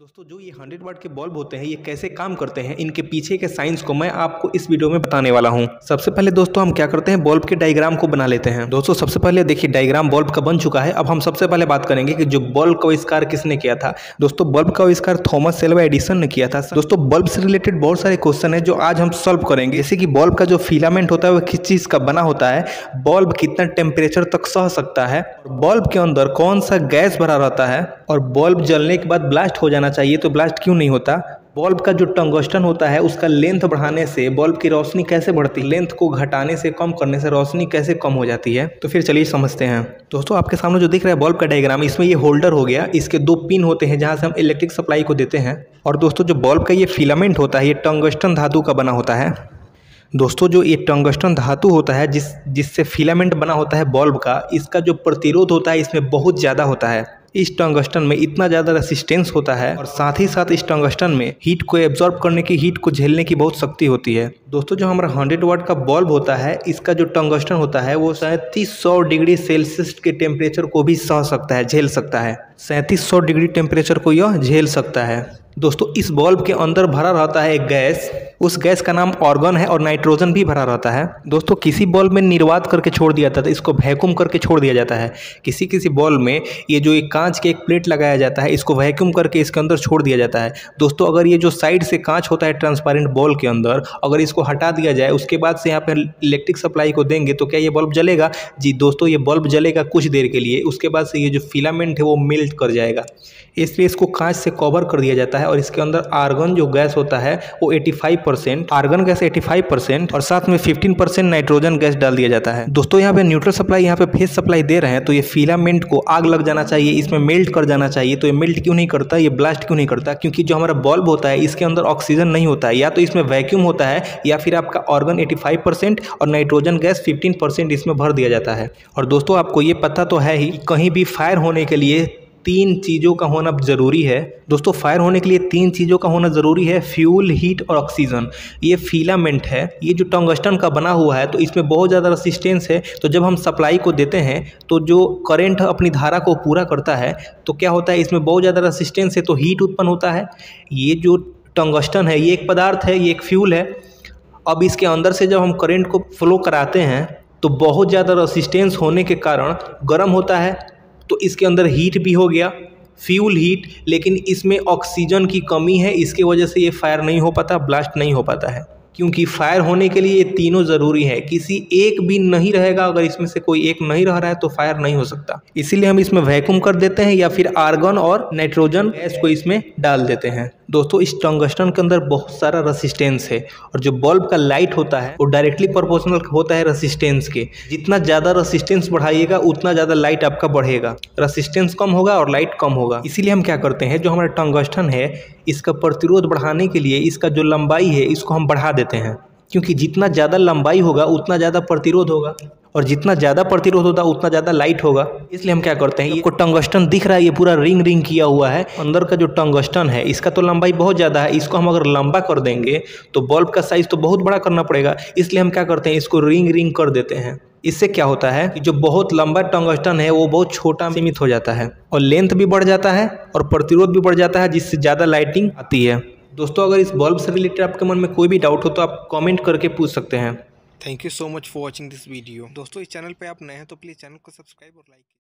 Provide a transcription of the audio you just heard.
दोस्तों जो ये 100 वाट के बल्ब होते हैं ये कैसे काम करते हैं, इनके पीछे के साइंस को मैं आपको इस वीडियो में बताने वाला हूं। सबसे पहले दोस्तों हम क्या करते हैं, बल्ब के डायग्राम को बना लेते हैं। दोस्तों सबसे पहले देखिए डायग्राम बल्ब का बन चुका है। अब हम सबसे पहले बात करेंगे कि जो बल्ब का आविष्कार किसने किया था। दोस्तों बल्ब का आविष्कार थॉमस एल्वा एडिसन ने किया था। दोस्तों बल्ब से रिलेटेड बहुत सारे क्वेश्चन है जो आज हम सॉल्व करेंगे, जैसे कि बल्ब का जो फिलामेंट होता है वो किस चीज का बना होता है, बल्ब कितना टेम्परेचर तक सह सकता है, बल्ब के अंदर कौन सा गैस भरा रहता है, और बल्ब जलने के बाद ब्लास्ट हो जाना चाहिए तो ब्लास्ट क्यों नहीं होता, बल्ब का जो टंगस्टन होता है उसका लेंथ बढ़ाने से बल्ब की रोशनी कैसे बढ़ती है, लेंथ को घटाने से कम करने से रोशनी कैसे कम हो जाती है। तो फिर चलिए समझते हैं। दोस्तों आपके सामने जो दिख रहा है बल्ब का डायग्राम, इसमें ये होल्डर हो गया, इसके दो पिन होते हैं जहां से हम इलेक्ट्रिक सप्लाई को देते हैं। और दोस्तों जो बल्ब का ये फिलामेंट होता है ये टंगस्टन धातु का बना होता है। दोस्तों जो ये टंगस्टन धातु होता है जिससे फिलामेंट बना होता है बल्ब का, इसका जो प्रतिरोध होता है इसमें बहुत ज़्यादा होता है। इस टंगस्टन में इतना ज़्यादा रेसिस्टेंस होता है और साथ ही साथ इस टंगस्टन में हीट को एब्जॉर्ब करने की, हीट को झेलने की बहुत शक्ति होती है। दोस्तों जो हमारा 100 वाट का बल्ब होता है इसका जो टंगस्टन होता है वो 3700 डिग्री सेल्सियस के टेम्परेचर को भी सह सकता है, झेल सकता है। 3700 डिग्री टेम्परेचर को यह झेल सकता है। दोस्तों इस बल्ब के अंदर भरा रहता है एक गैस, उस गैस का नाम आर्गन है और नाइट्रोजन भी भरा रहता है। दोस्तों किसी बल्ब में निर्वात करके छोड़ दिया जाता है, इसको वैक्यूम करके छोड़ दिया जाता है। किसी किसी बल्ब में ये जो एक कांच के एक प्लेट लगाया जाता है, इसको वैक्यूम करके इसके अंदर छोड़ दिया जाता है। दोस्तों अगर ये जो साइड से कांच होता है ट्रांसपेरेंट बल्ब के अंदर, अगर इसको हटा दिया जाए उसके बाद से यहाँ पे इलेक्ट्रिक सप्लाई को देंगे तो क्या ये बल्ब जलेगा? जी दोस्तों ये बल्ब जलेगा कुछ देर के लिए, उसके बाद से ये जो फिलामेंट है वो मेल्ट कर जाएगा। इसलिए इसको कांच से कवर कर दिया जाता है और इसके अंदर आर्गन जो गैस होता है वो 85%, आर्गन गैस 85% और साथ में 15% नाइट्रोजन गैस डाल दिया जाता है। दोस्तों यहाँ पे न्यूट्रल सप्लाई, यहाँ पे फेज सप्लाई दे रहे हैं तो ये फिलामेंट को आग लग जाना चाहिए, इसमें मेल्ट कर जाना चाहिए। तो ये मेल्ट क्यों नहीं करता, ये ब्लास्ट क्यों नहीं करता? क्योंकि जो हमारा बल्ब होता है इसके अंदर ऑक्सीजन नहीं होता है, या तो इसमें वैक्यूम होता है या फिर आपका आर्गन 85% और नाइट्रोजन गैस 15% इसमें भर दिया जाता है। और दोस्तों आपको ये पता तो है ही, कहीं भी फायर होने के लिए 3 चीज़ों का होना ज़रूरी है। दोस्तों फायर होने के लिए 3 चीज़ों का होना ज़रूरी है, फ्यूल, हीट और ऑक्सीजन। ये फिलामेंट है, ये जो टंगस्टन का बना हुआ है तो इसमें बहुत ज़्यादा रेसिस्टेंस है। तो जब हम सप्लाई को देते हैं तो जो करंट अपनी धारा को पूरा करता है तो क्या होता है, इसमें बहुत ज़्यादा रेसिस्टेंस है तो हीट उत्पन्न होता है। ये जो टंगस्टन है ये एक पदार्थ है, ये एक फ्यूल है। अब इसके अंदर से जब हम करंट को फ्लो कराते हैं तो बहुत ज़्यादा रेसिस्टेंस होने के कारण गर्म होता है, तो इसके अंदर हीट भी हो गया, फ्यूल हीट, लेकिन इसमें ऑक्सीजन की कमी है, इसके वजह से ये फायर नहीं हो पाता, ब्लास्ट नहीं हो पाता है। क्योंकि फायर होने के लिए ये तीनों ज़रूरी है, किसी एक भी नहीं रहेगा, अगर इसमें से कोई एक नहीं रह रहा है तो फायर नहीं हो सकता। इसीलिए हम इसमें वैक्यूम कर देते हैं या फिर आर्गन और नाइट्रोजन गैस को इसमें डाल देते हैं। दोस्तों इस टंगस्टन के अंदर बहुत सारा रेसिस्टेंस है और जो बल्ब का लाइट होता है वो डायरेक्टली प्रोपोर्शनल होता है रेसिस्टेंस के। जितना ज़्यादा रेसिस्टेंस बढ़ाइएगा उतना ज़्यादा लाइट आपका बढ़ेगा, रेसिस्टेंस कम होगा और लाइट कम होगा। इसीलिए हम क्या करते हैं, जो हमारा टंगस्टन है इसका प्रतिरोध बढ़ाने के लिए इसका जो लंबाई है इसको हम बढ़ा देते हैं, क्योंकि जितना ज़्यादा लंबाई होगा उतना ज़्यादा प्रतिरोध होगा और जितना ज़्यादा प्रतिरोध होगा उतना ज़्यादा लाइट होगा। इसलिए हम क्या करते हैं, ये को टंगस्टन दिख रहा है, ये पूरा रिंग रिंग किया हुआ है, अंदर का जो टंगस्टन है इसका तो लंबाई बहुत ज़्यादा है, इसको हम अगर लंबा कर देंगे तो बल्ब का साइज़ तो बहुत बड़ा करना पड़ेगा। इसलिए हम क्या करते हैं, इसको रिंग रिंग कर देते हैं। इससे क्या होता है कि जो बहुत लंबा टंगस्टन है वो बहुत छोटा सीमित हो जाता है और लेंथ भी बढ़ जाता है और प्रतिरोध भी बढ़ जाता है, जिससे ज़्यादा लाइटिंग आती है। दोस्तों अगर इस बल्ब से रिलेटेड आपके मन में कोई भी डाउट हो तो आप कमेंट करके पूछ सकते हैं। Thank you so much for watching this video. दोस्तों इस चैनल पे आप नए हैं तो प्लीज़ चैनल को सब्सक्राइब और लाइक